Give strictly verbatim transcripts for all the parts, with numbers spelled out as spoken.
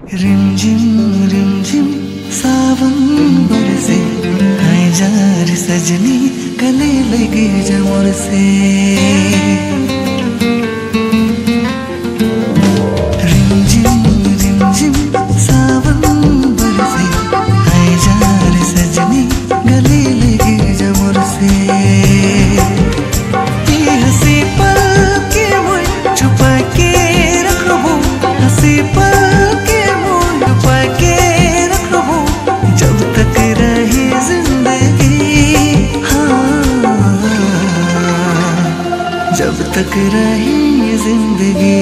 रिमझिम रिमझिम सावन बरसे, आए जा रे सजनी गले लगे जमुर से। रिमझिम रिमझिम सावन बरसे, आए जा रे सजनी गले लगे जमुर से। ये हंसी पल के मुझ छुपा के रखबो, हंसी पल के मुझ छुपा के रखबो, जब तक रहे जिंदगी। हाँ, जब तक रहे जिंदगी।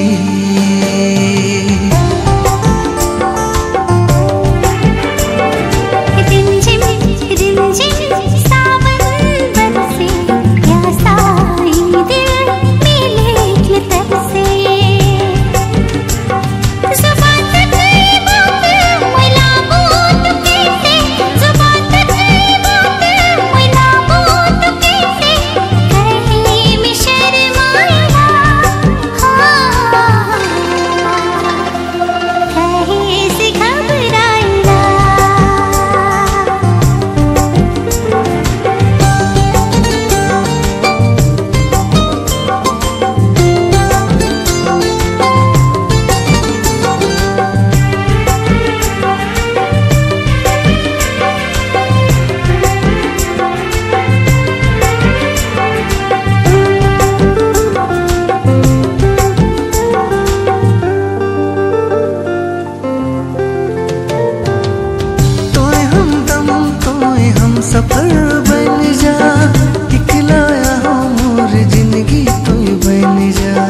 सफर बन जा, इकलाया हो मोर जिंदगी तू बन जा।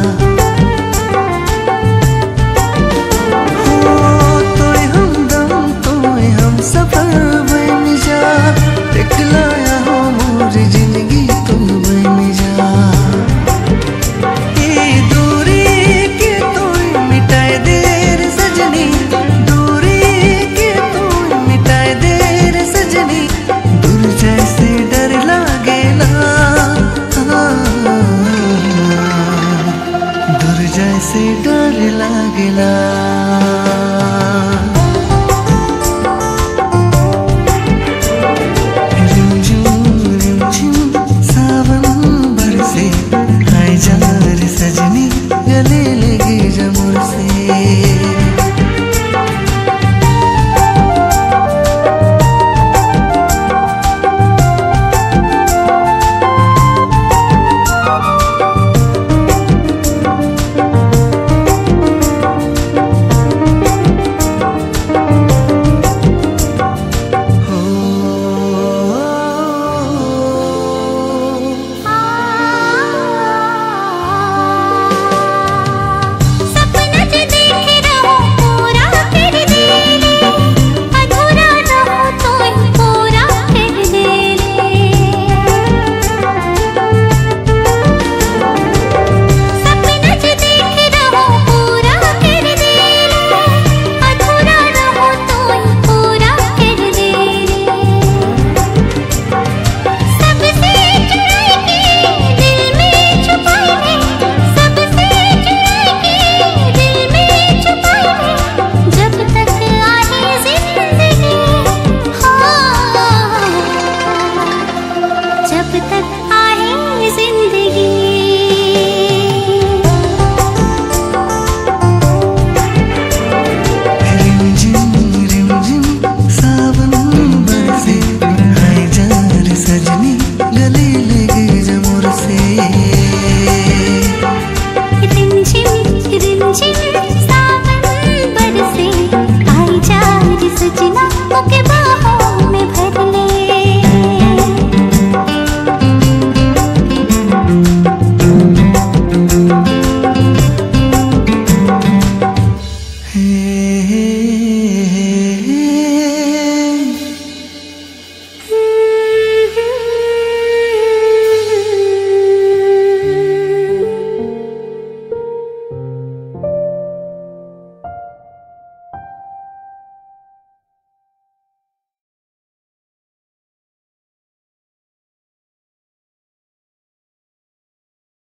हो तोय हमदम तोय हम सफर बन जा, इकलाया हो मोर जिंदगी तू बन जा। ये दूरी के तोय मिटाए दे रे सजनी, दूरी के तोय मिटाए दे रे सजनी। दूर जैसे डर लागेला, दूर जैसे डर लागेला। रिमझिम रिमझिम सावन बरसे, आए जा रे सजनी गले लगे जमुर से।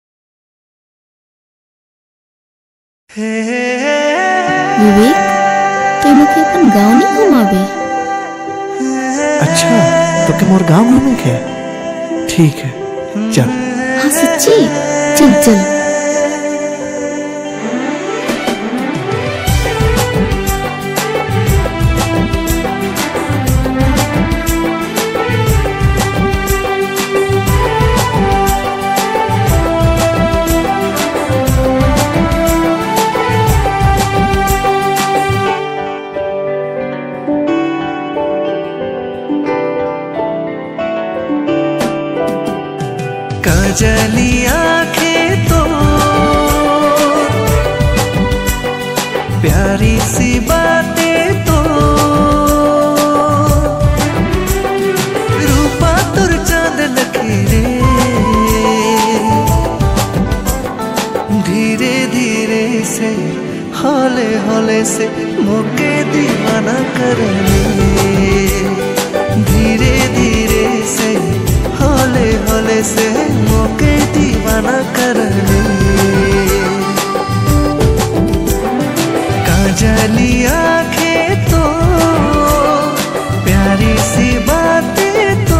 विवेक तो मुझे अपन गाँव नहीं घुमावे। अच्छा तो क्या मोर गाँव घूमे के? ठीक है चल। हाँ सच्ची, चल चल। काजली आंखें तो प्यारी सी बातें तो रूपा तुर चांद लखेरे धीरे धीरे से हौले हौले से मोके दीवाना करने धीरे धीरे से हौले हौले से मोके दीवाना करने काजली आंखें तो प्यारी सी बातें तो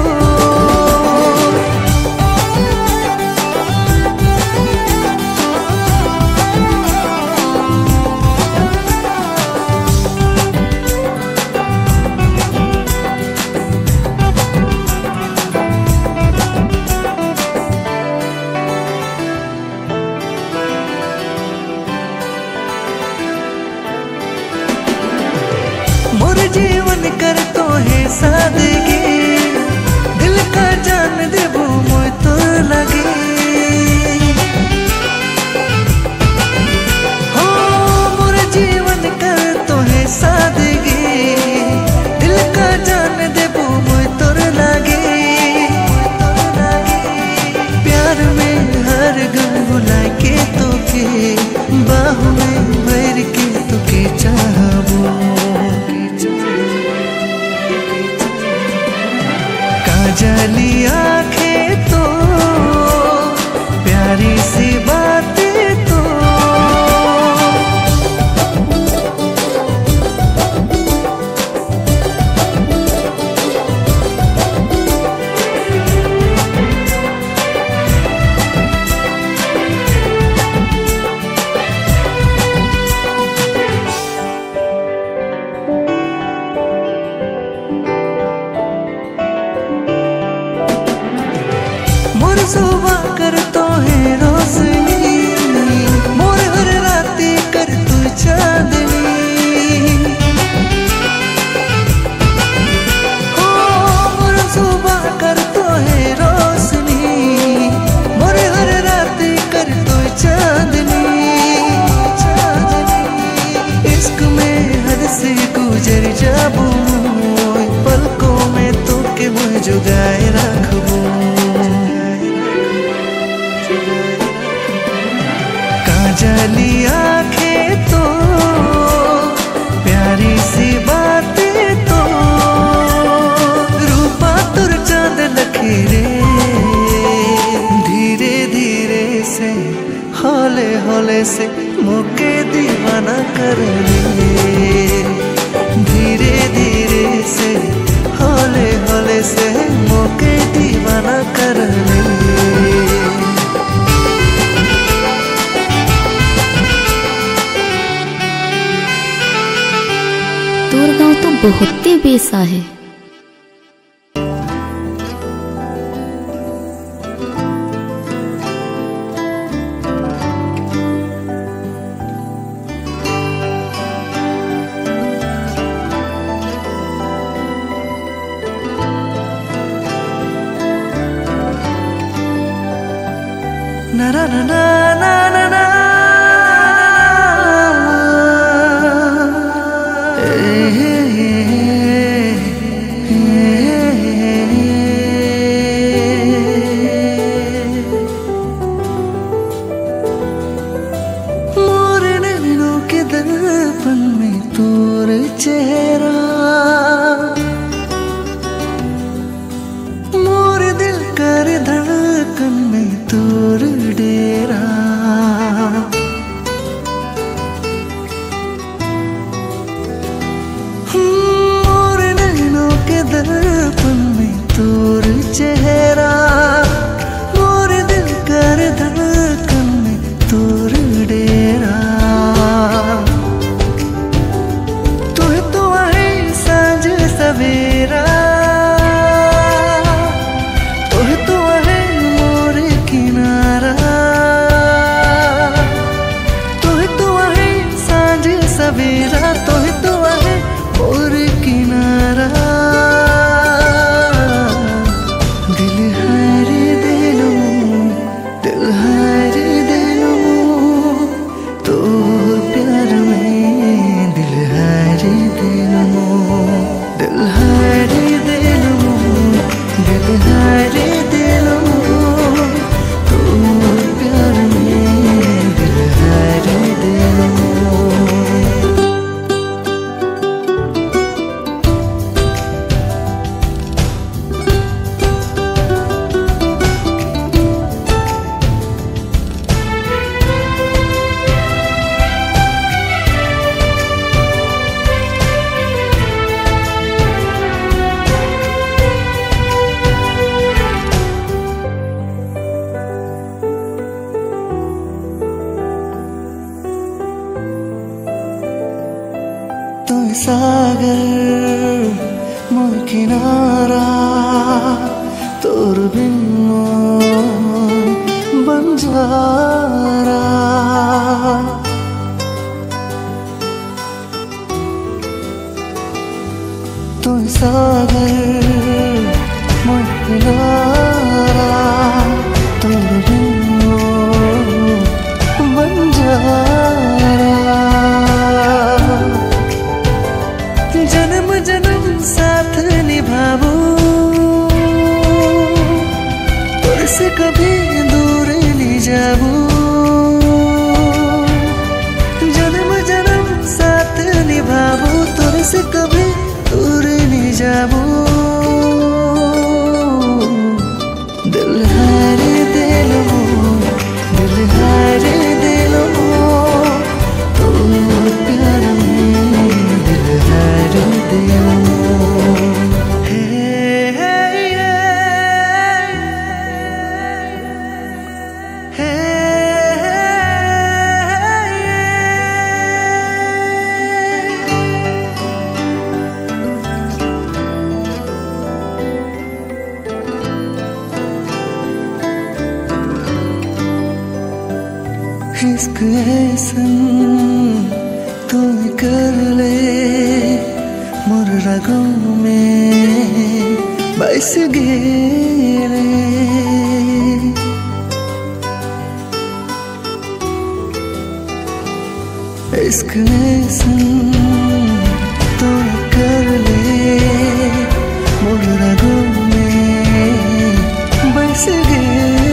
मोर जीवन कर तो है सादगी दिल का जान देबो मोय तो लगे हो मोर जीवन कर तो है सादगी दिल का जान देबो मोय तो लगे प्यार में हर गम भुला के तो के बाहों में भर के तो के चाहबो काजली आंखें तो प्यारी सी बातें तो मोर सुबह कर तो है रोशनी मोर हर राती कर तू चांदनी हो मोर सुबह कर तो है रोशनी मोर हर राती कर तू चांदनी चांदनी इश्क में हद से गुजर जाबू पलकों में तो के मुझे जुगाए रखबू काजली आंखें तो प्यारी सी बातें तो रूपा तुर चांद लखेरे धीरे धीरे से हौले हौले से मोके दीवाना करने धीरे धीरे से हौले हौले से मोके दीवाना करने तोर गाँव तो बहुत ही बेसा है। na na na na na na दर्पण में तोर चेहरा मोर दिल कर धड़कन में तोर डेरा तू सागर मोर किनारा तोर बिन बंजारा तू सागर मोर किनारा तोर बिन बंजारा जन्म जन्म साथ निभाबू तोर से कभी दूर नहीं जाबू जन्म जन्म साथ निभाबू तोर से कभी दूर नहीं जाबू दिल हारे दिल हो दिल हारे दिल हो तो प्यार में दिल हारे दिल इश्क ऐसन तू कर ले मोर रगों में बस गेले इश्क ऐसन तू कर ले मोर रगों में बस गेले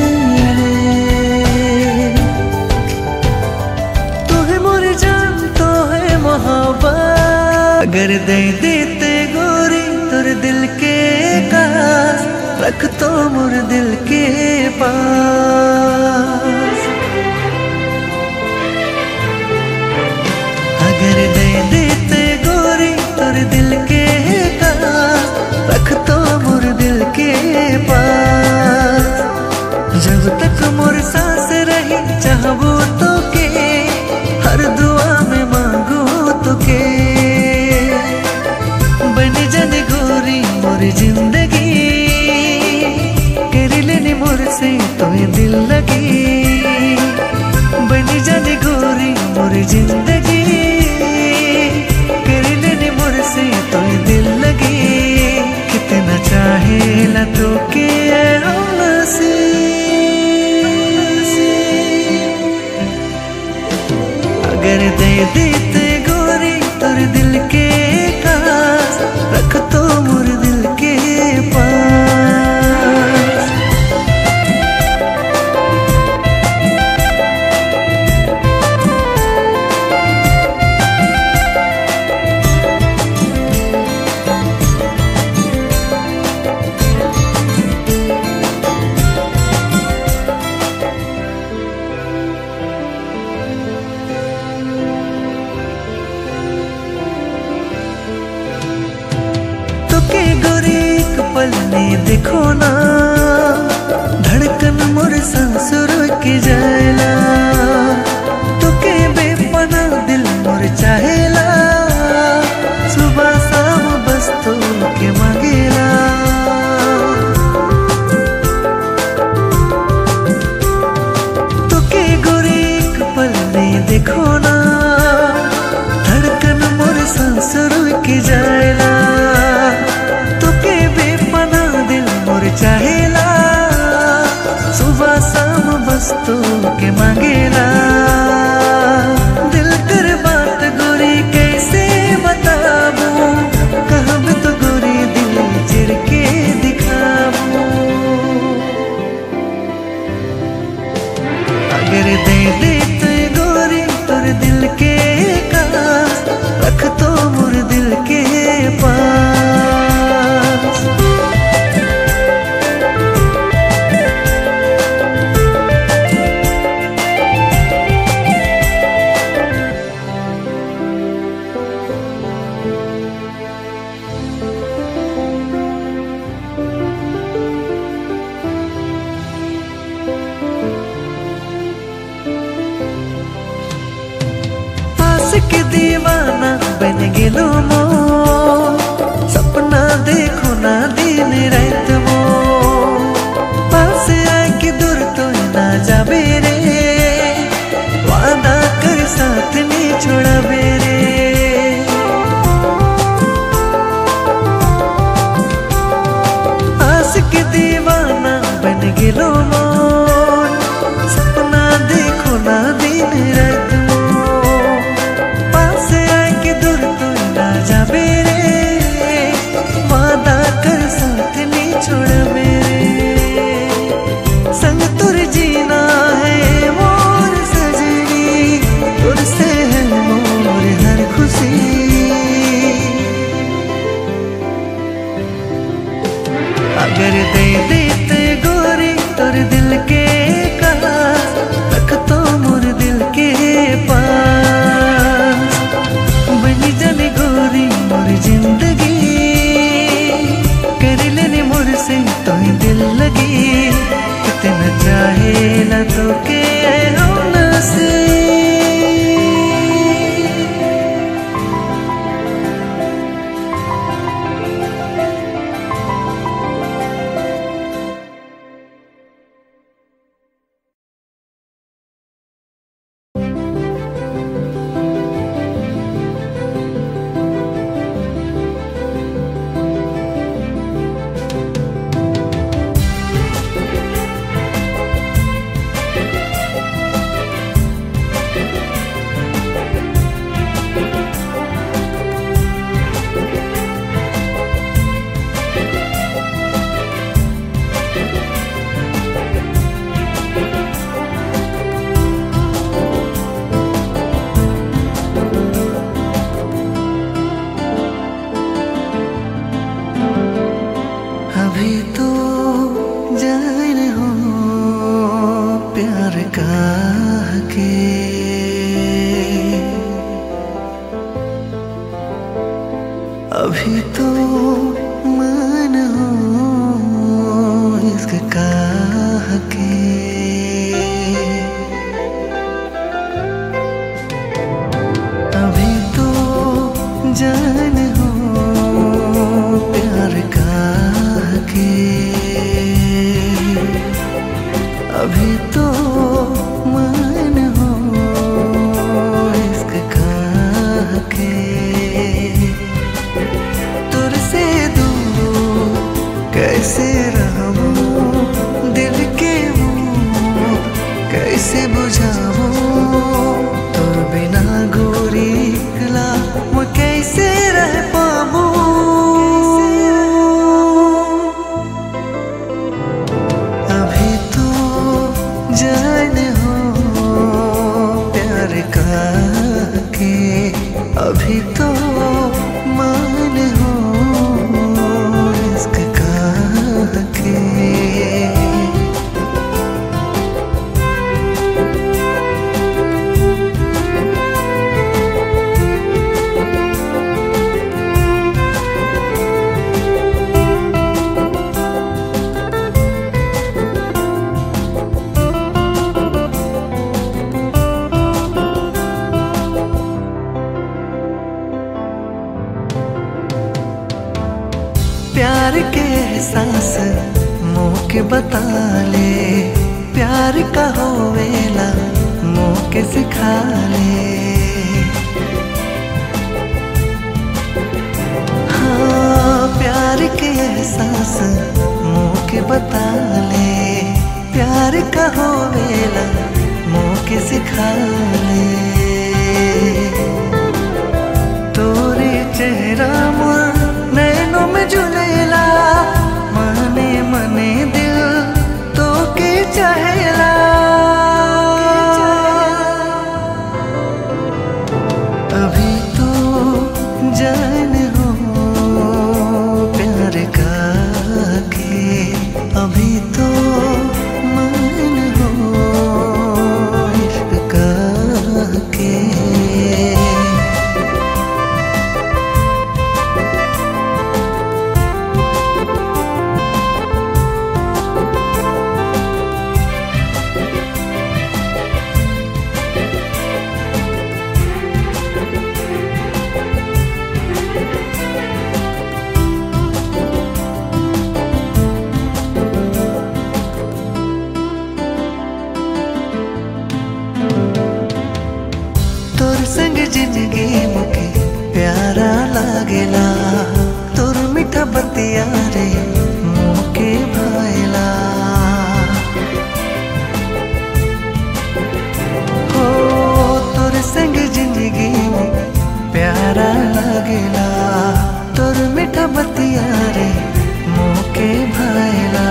अगर दे देते गोरी तुर दिल के कास रख तो मुर दिल के पास अगर दे देते गोरी तुर दिल के कास रख तो मुर दिल के पास जब तक मुर सांस रही चाहबू तो के हर दुआ में मांगू तो के मोर जिंदगी कर लेनी मोर से तो दिल लगी यादों के होना से अभी तो जान हो प्यार का के अभी तो मान हो इश्क का के अभी तो जान हो प्यार का अभी तो मान हो इश्क का के तुझसे दूर कैसे रहूं दिल के वो कैसे बुझाऊं तुर बिना गोरी गला मैं कैसे रह पाऊं जान हो प्यार का के अभी तो मान हो इश्क का के प्यार के एहसास मुँह के बता ले प्यार का होवेला मुँह के सिखा ले हाँ प्यार के एहसास मुँह के बता ले प्यार का होवेला मुँह के सिखा ले तोरे चेहरा मुर नैनों में झुलेला मने मने दिल तो के चाहेला अभी तो जान हो प्यार का के अभी तो मान हो इश्क का के जिंदगी मुके प्यारा लागेला तोर मीठा बतिया रे मुके भाईला हो तोर संग जिंदगी प्यारा लागेला तोर मीठा बतिया रे मुके भाईला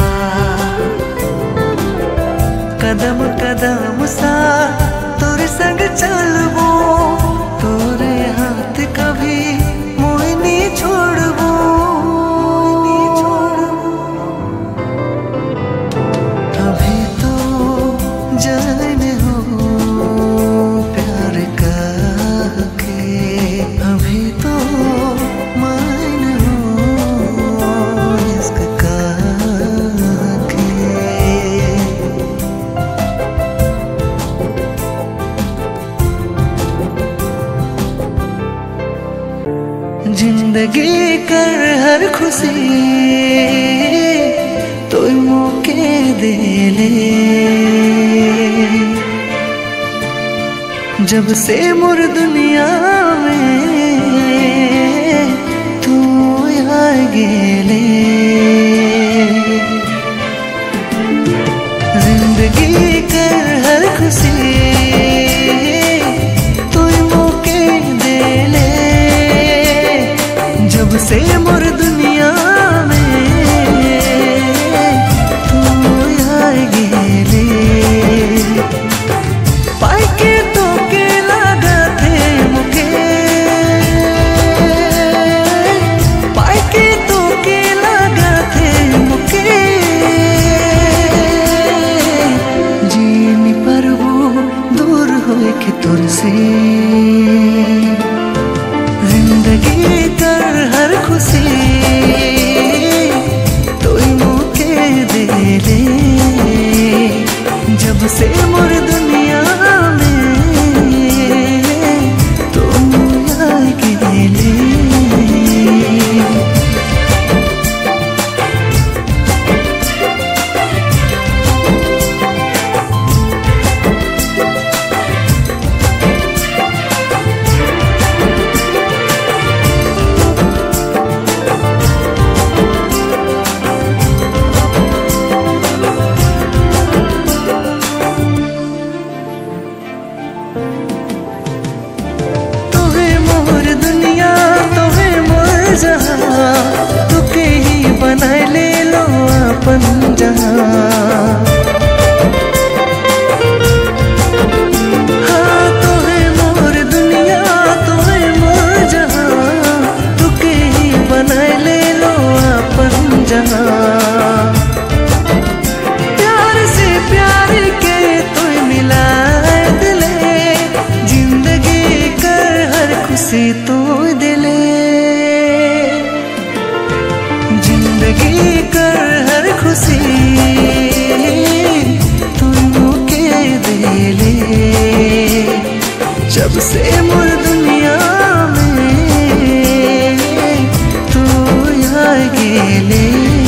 कदम कदम सा तोर संग चलबो तोरे हाथ कभी मोहि नहीं छोड़बो अभी तो जान हो प्यार का के अभी तो मान हो इश्क का के जिंदगी कर हर खुशी तो मौके दे ले। जब से मुर दुनिया में तू आ गेले, जिंदगी कर हर खुशी तू मौके दे ले। जब से मुर दुनिया में तू आ गेले, पाई के तो के लगा थे मुके, पाई के तो के लगा थे मुके। जीनी पर वो दूर होए के तुर से, जिंदगी कर हर खुशी तो मौके दे ले। जब से मुर दुनिया में तो आ गेले। तू के ही बनाए ले लो अपन जहां, हाँ तो है मोर दुनिया तो है मोर जहां। तू के ही बनाए ले लो अपन जहां, प्यार से प्यार के तू मिलाए दिले। जिंदगी कर हर खुशी तू दिले, जिंदगी कर हर खुशी तू मौके दे ले। जब से मुर दुनिया में तू आ गेले।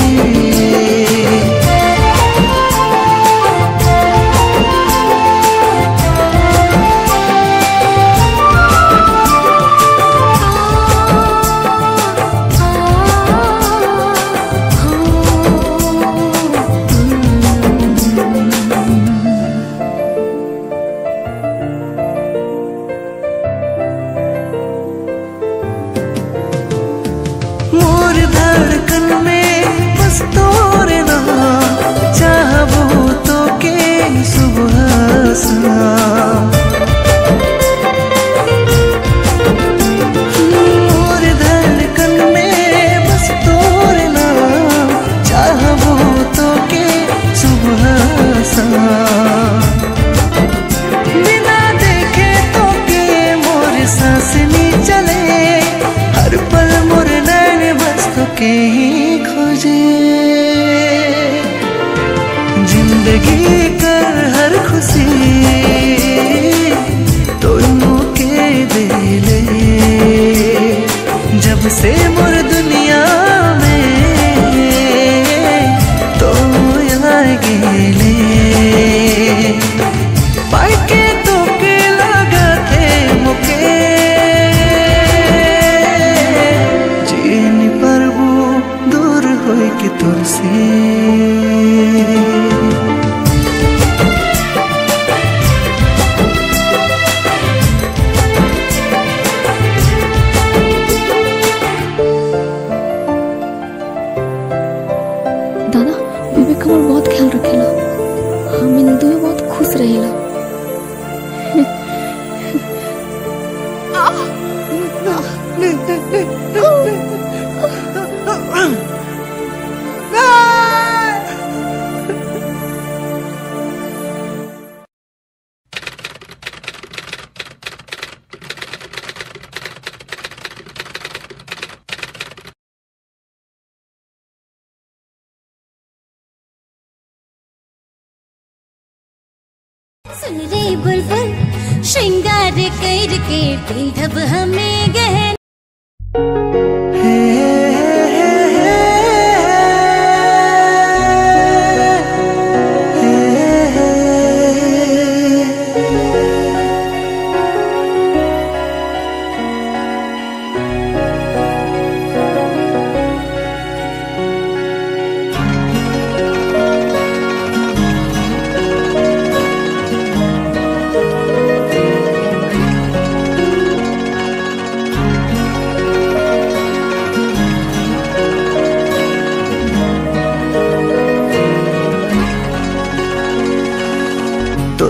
मोर धड़कन में बस तोरे नाम, चाहबो तो के सुबह शाम। मोर धड़कन में बस तोरे नाम, चाहबो तो के सुबह शाम। बिना देखे तो के मोर सांस नहीं चले, हर पल मोर के ही खोजे। जिंदगी कर हर खुशी तो मौके दे ले। जब से मुर दुनिया में तो आ गेले, पाई के तो के लगा थे मुके। के तुर से दादा विवेक हमार बहुत ख्याल रखेला, हम इन दुए बहुत खुश रहेला। सुन रे बुलबुल श्रृंगार करके दिल धब हमें गहन।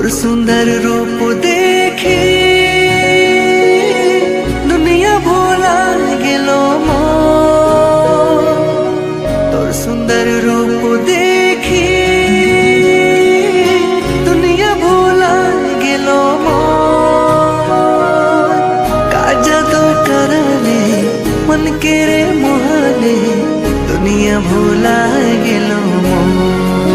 तोर सुंदर रूप देखी दुनिया भूला गेलो मोर। तोर सुंदर रूप देखी दुनिया भूला गेलो मोर। का जादू करले मन के रे मोहले दुनिया भूला गेलो मोर।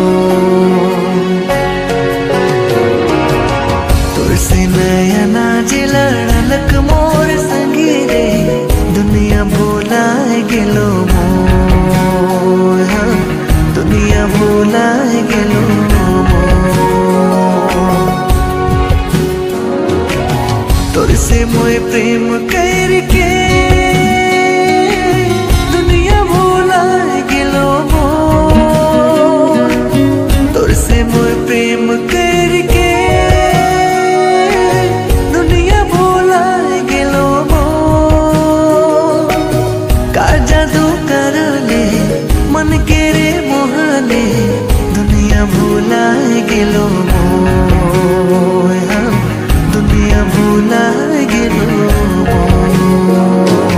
नयना जिलड़लक मोर संगी रे दुनिया भूला गेलो मोर। हाँ, दुनिया भूला गेलो मोर। तोर से मोय प्रेम करके दुनिया भूला गेलो मोर। तोर से मोय प्रेम करके मन के रे मोहले दुनिया भूला गेलो मोर। हाँ, दुनिया भूला गेलो मोर।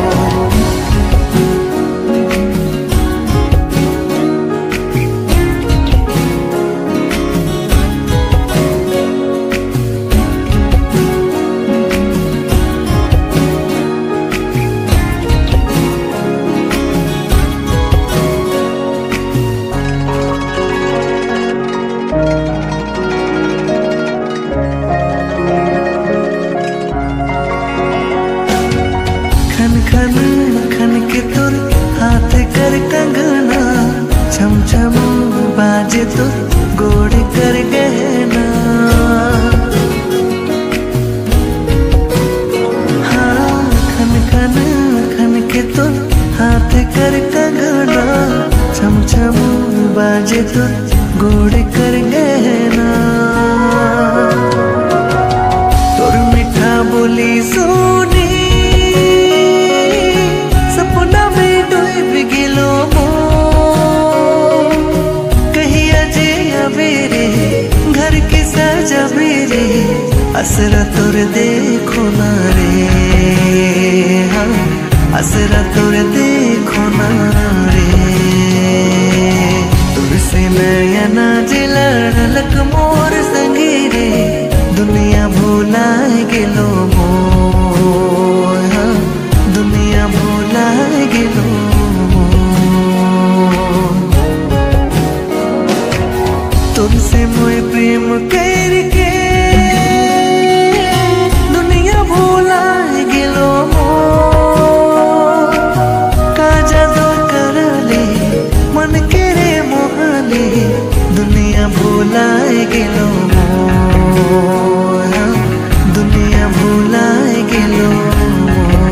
खन खन खन के तोर हाथ कर कंगना छम छम बाजे तोर गोड़ कर गहना। हाँ, खन खन खन के तोर हाथ कर कंगना छम छम बाजे तोर गोड़ कर गहना। तोर मीठा बोली सुनी सपना में डूब गेलो मोर। कहिया जे अबेरे घर के सजाबे रे असरा तोर देखो ना रे। हाँ, असरा तोर देखो ना रे। तोर से नयना जिलड़लक मोर संगी रे दुनिया भूला गेलो मोर। हाँ, दुनिया भूला गेलो मोर। तुमसे मोय प्रेम करके दुनिया भूला गेलो मोर। का जादू करले मन के रे मोहले दुनिया भूला गेलो मोर। हाँ, दुनिया भूला गेलो मोर।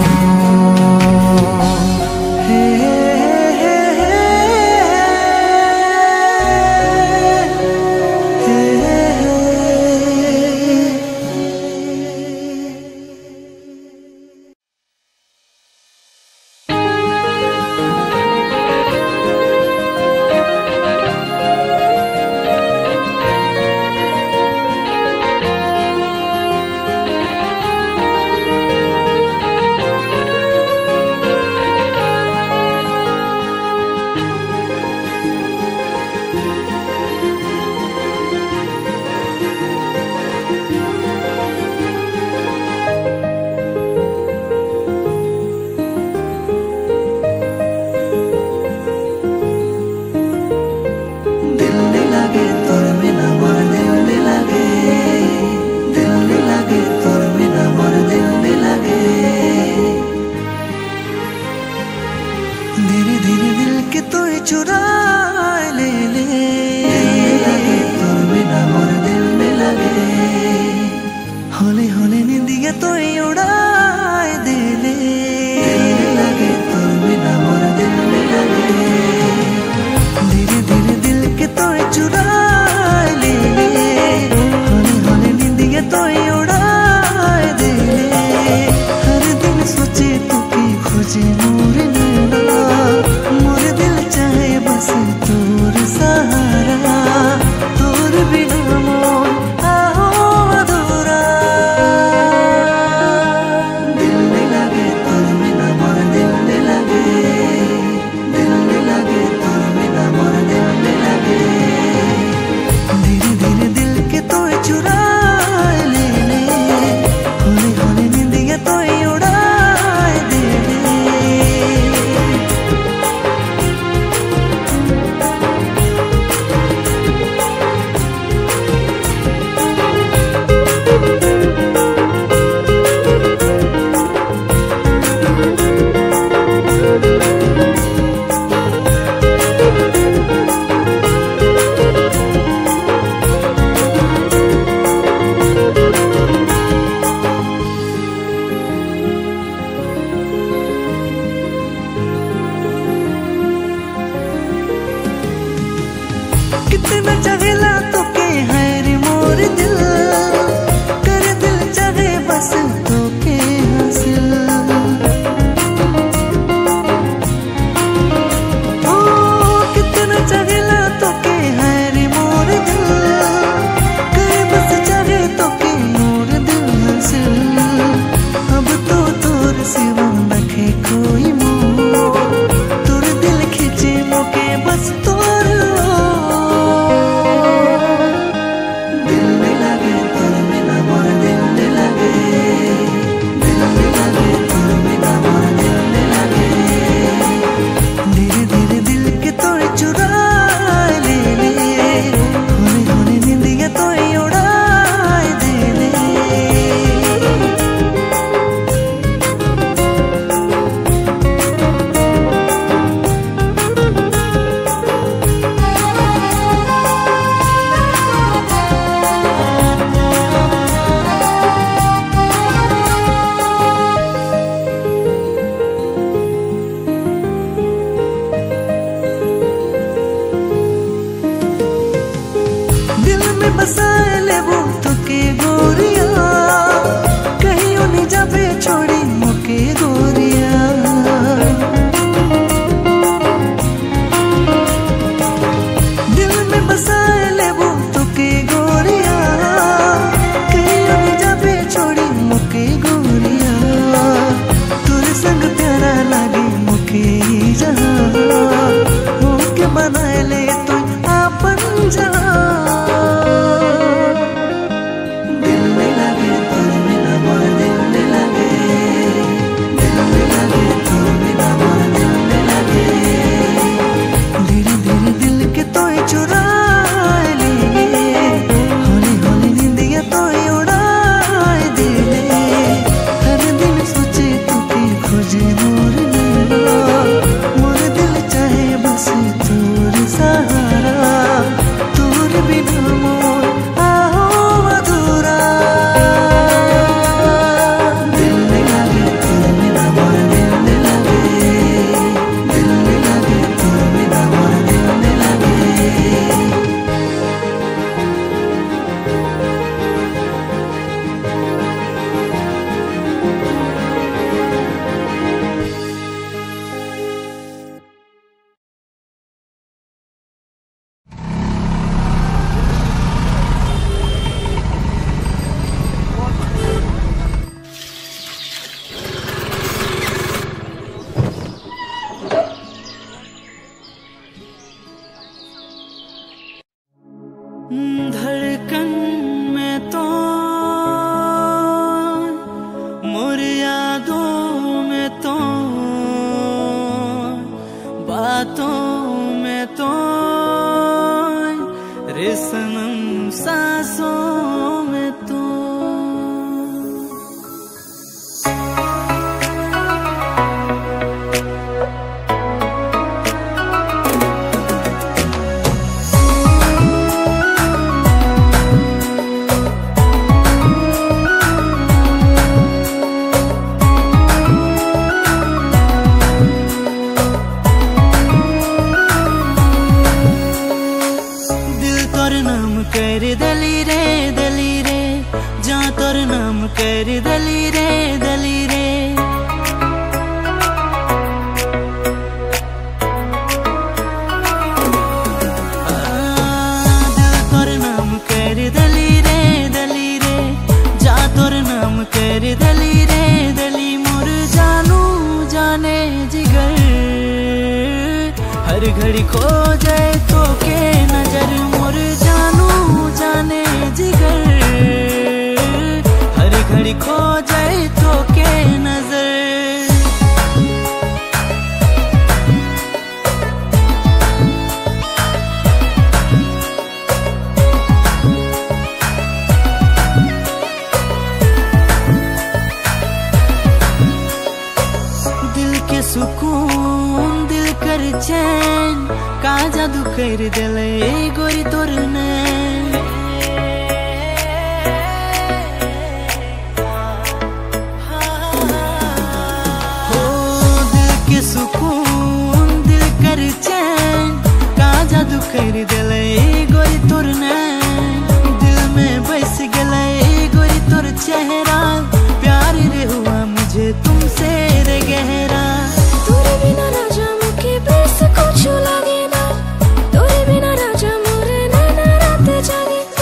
तोर सहारा तोर बिना मोर आहो गोरिया कहीं उन्हीं जाबे छोड़ी मुके गोरिया दिल में बसाए लेबू तुके गोरिया कहीं उन्हीं जाबे छोड़ी मुके गोरिया तुर संग प्यारा लागे मुके जहाँ मुके बनाए ले तू आपन जहाँ धड़कन में तो मोर यादों में तो बातों में तो रे सनम सांसों में तो कर दली रे दली रे जा तोर नाम कर दली रे दली रे दिल तोर नाम कर दली रे दली रे जा तोर नाम कर दली रे दली मोर जानू जाने जिगर हर घड़ी खो जाए तो के नजर मोर जानू जाने जिगर हर घड़ी खो जाए तो के नजर दिल के सुकून दिल कर चैन का जादू कर दिले गोरी तोर ने हो दिल के सुकून दिल कर चैन का जादू कर दिले गोरी तोर ने दिल में बस गले गोरी तोर चेहरा प्यार रे हुआ मुझे तुमसे रे गहरा तोरे बिना राजा मुके बस कुछ लगे ना तोरे बिना राजा मोरे नैना रात जागे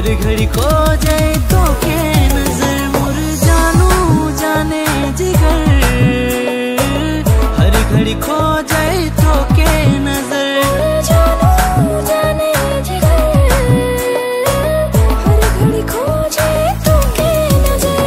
हर घड़ी खो जाए तो के नजर मुर जानू जाने जिगर, हर घड़ी खो जाए तो के नजर जानू जाने जिगर, हर घड़ी खो जाए तो के नजर।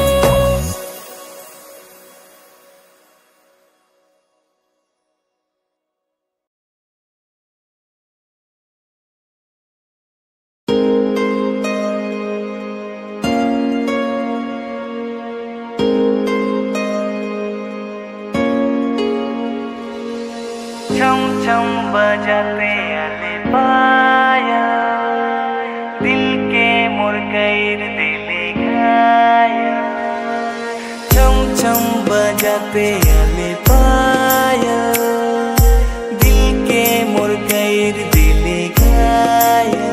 छम छम बजाते आले पाया, दिल के मुरकैर दिले घाया। छम छम बजाते आले पाया, दिल के मुरकैर दिले घाया।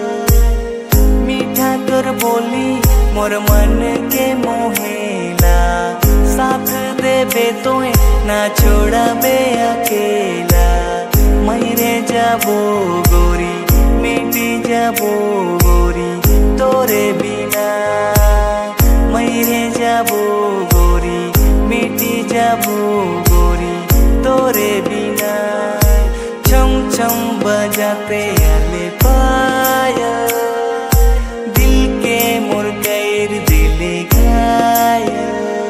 मीठा कर बोली मोर मन के मोहेला, साथ देबे तोए ना छोड़ाबे अकेला। मरे जाबो गोरी मिटी जाबो गोरी तोरे बिना, मरे जाबो गोरी मिटी जाबो गोरी तोरे बिना। छम छम बजाते आले पाया, दिल के मुरकैर दिले घाया।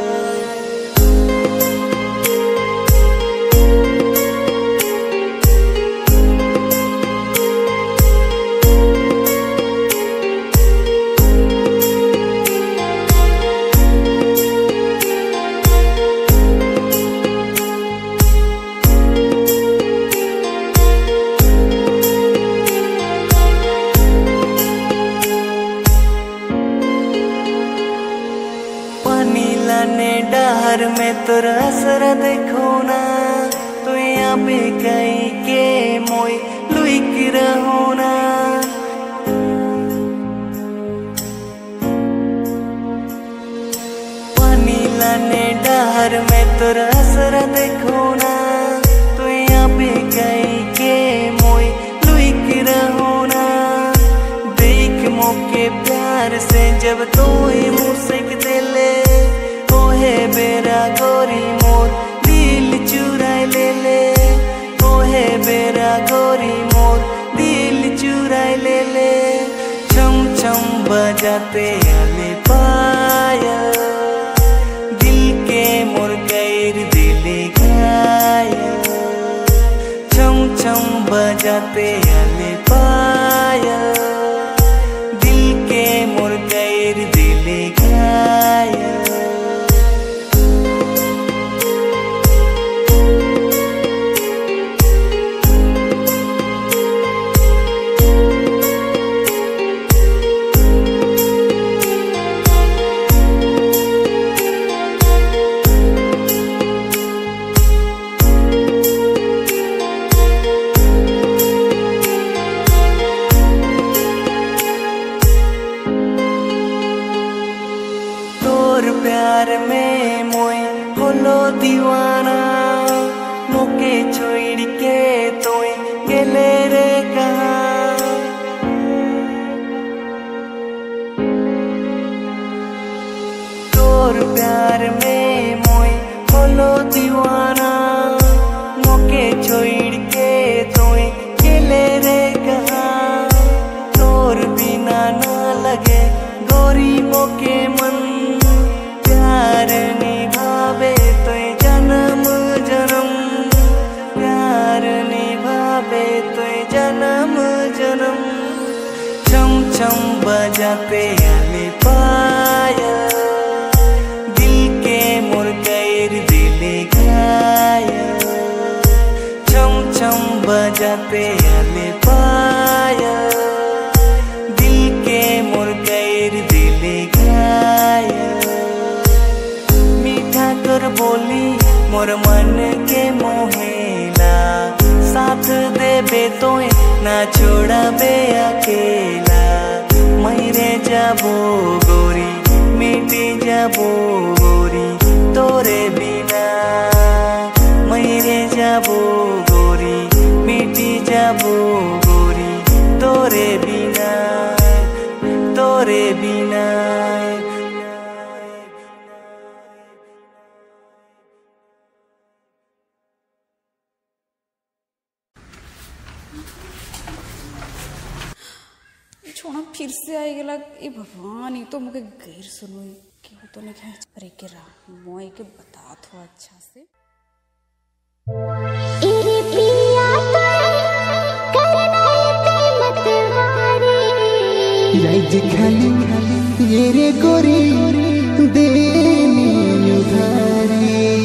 डहर में तोरा असर देखो ना, तो यहाँ पे कहीं के मोई लुइक रहो ना। पानी लाने डहर में तोरा असर देखो ना, तो यहाँ पे कहीं के मोई लुइक रहो ना। देख मौके प्यार से जब तो ही मुझसे दिले, ओहे बेरा गोरी मोर दिल चुराए ले ले। ओहे बेरा गोरी मोर दिल चुराए ले ले। छम छम बजाते आले पाया, दिल के मुरकैर दिले घाया। छम छम बजाते आले पाया, दिल के मुरकैर दिले घाया। प्यार में मोई होलो दीवाना, मोके छोड़ के तोई गेले रे कहाँ। तोर प्यार में मोई होलो दीवाना, मोके छोड़ के तोई गेले रे कहाँ। तोर बिना ना लगे गोरी मोके मन, प्यार निभावे तो जन्म जन्म। प्यार निभावे तो जन्म जन्म। छम छम बजाते आले पाया, दिल के मुरकैर दिले घाया। छम छम बजाते आले पाया, दिल के मुरकैर दिले घाया। कर बोली मोर मन के मोहेला, साथ देबे तोए ना छोड़ाबे अकेला। मरे जाबो गोरी मिटी जाबो गोरी तोरे बिना, मरे जाबो गोरी मिटी जाबो गोरी तोरे बिना, तोरे छोड़ा फिर से आई गला। ए भगवान, ये तो मुझे गैर सुनो क्यों तो नहीं खाए। अरे के रा मोए के बता थो अच्छा से। एरे पिया तो करना ते मतवारी राज खाली ये रे गोरी देनी उधारी।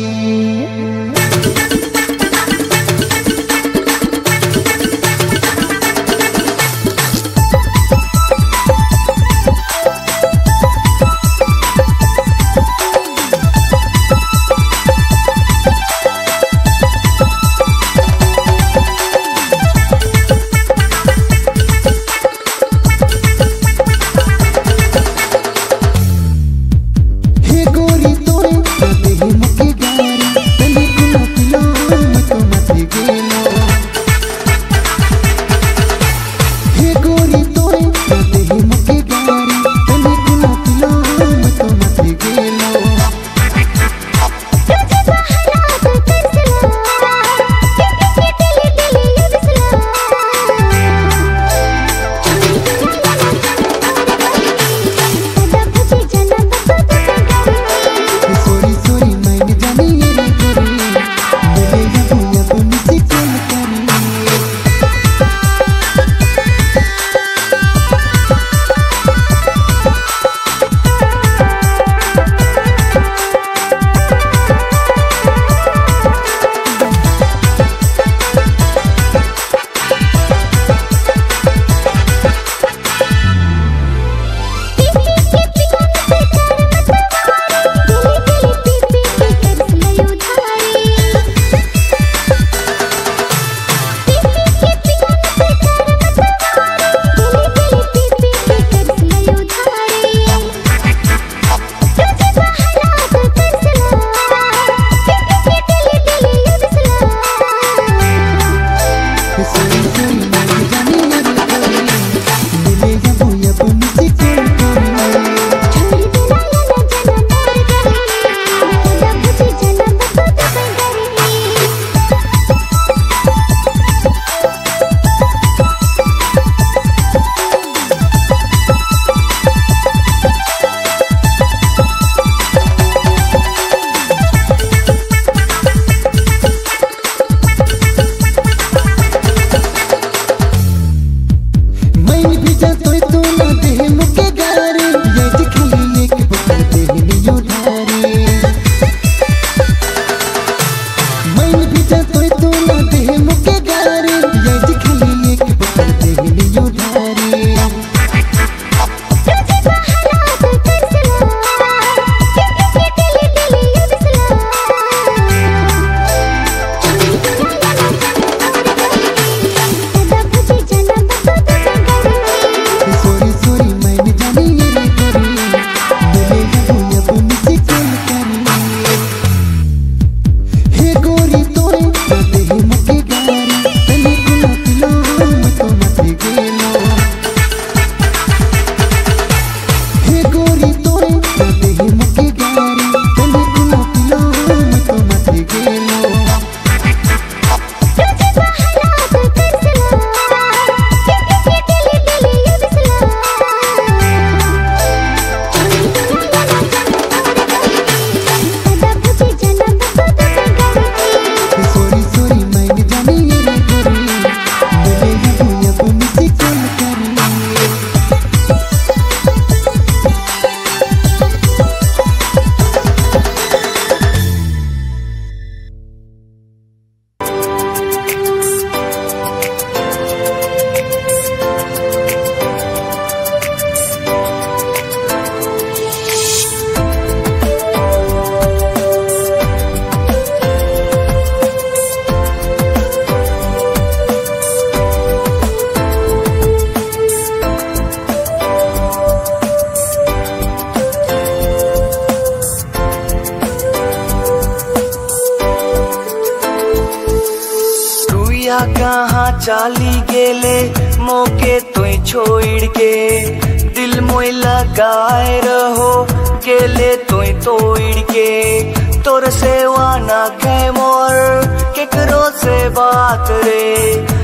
कहाँ चाली गेले मौके तुई छोड़ के दिल मोई लगाए रहो गेले तुई तोड़ के तोर सेवा ना खे मोर केकरो से बात रे आए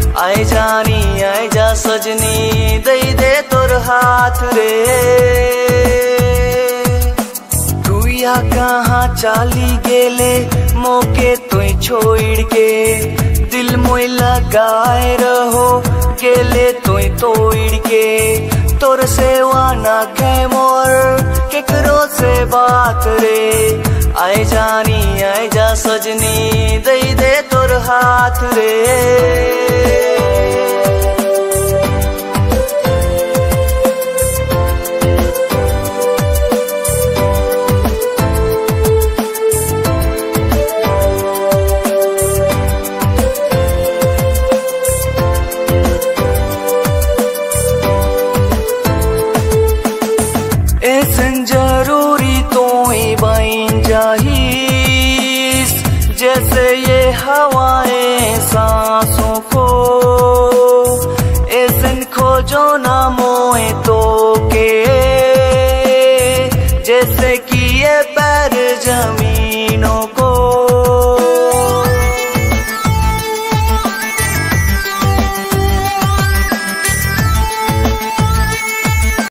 जानी आए जा सजनी दई दे तोर हाथ रे। तू या कहाँ चाली गेले मोके तुई छोड़ के, दिल मोई लगाए रहो गेले तुई तोड़ के। तोर सेवा ना खे मोर केकरो से बात रे। आए जानी आए जा सजनी दई दे तोर हाथ रे। ऐसन जरूरी तो ही बन जाहिस, जैसे ये हवाएं सांसों को। ऐसन खोजो ना मोए तो के, जैसे